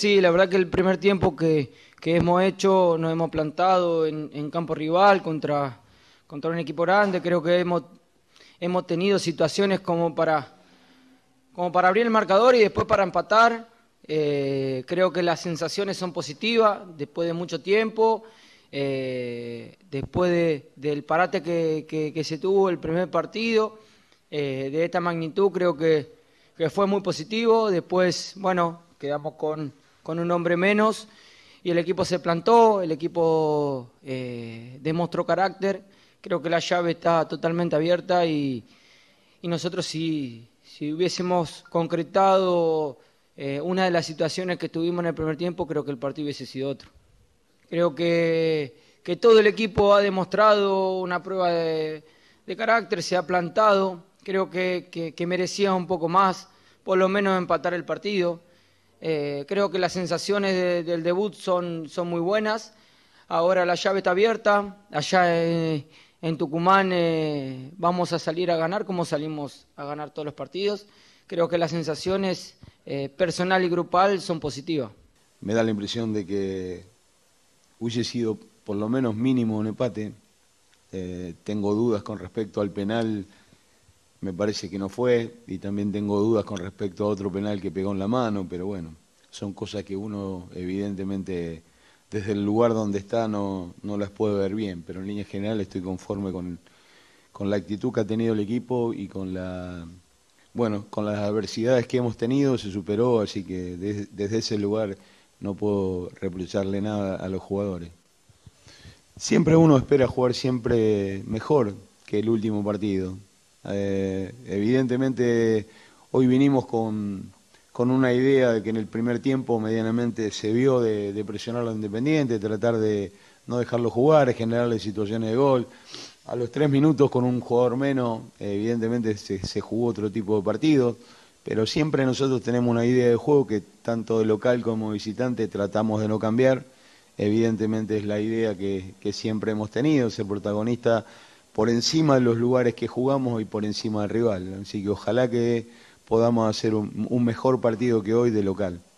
sí, la verdad que el primer tiempo que hemos hecho, nos hemos plantado en campo rival contra un equipo grande. Creo que hemos tenido situaciones como para abrir el marcador y después para empatar. Creo que las sensaciones son positivas después de mucho tiempo, después del parate que se tuvo el primer partido, de esta magnitud. Creo que fue muy positivo. Después, bueno, quedamos con un hombre menos y el equipo se plantó, el equipo demostró carácter. Creo que la llave está totalmente abierta y nosotros si hubiésemos concretado una de las situaciones que tuvimos en el primer tiempo, creo que el partido hubiese sido otro. Creo que todo el equipo ha demostrado una prueba de carácter, se ha plantado. Creo que merecía un poco más, por lo menos empatar el partido. Creo que las sensaciones del debut son muy buenas. Ahora la llave está abierta. Allá en Tucumán vamos a salir a ganar como salimos a ganar todos los partidos. Creo que las sensaciones personal y grupal son positivas. Me da la impresión de que hubiese sido por lo menos mínimo un empate. Tengo dudas con respecto al penal, me parece que no fue, y también tengo dudas con respecto a otro penal que pegó en la mano, pero bueno, son cosas que uno evidentemente desde el lugar donde está no las puede ver bien, pero en línea general estoy conforme con la actitud que ha tenido el equipo y con con las adversidades que hemos tenido se superó, así que desde ese lugar no puedo reprocharle nada a los jugadores. Siempre uno espera jugar siempre mejor que el último partido. Evidentemente hoy vinimos con una idea de que en el primer tiempo medianamente se vio de presionar a los Independientes, tratar de no dejarlo jugar, generarle situaciones de gol. A los 3 minutos con un jugador menos, evidentemente se jugó otro tipo de partido, pero siempre nosotros tenemos una idea de juego que tanto de local como visitante tratamos de no cambiar. Evidentemente es la idea que siempre hemos tenido, ser protagonista por encima de los lugares que jugamos y por encima del rival. Así que ojalá que podamos hacer un mejor partido que hoy de local.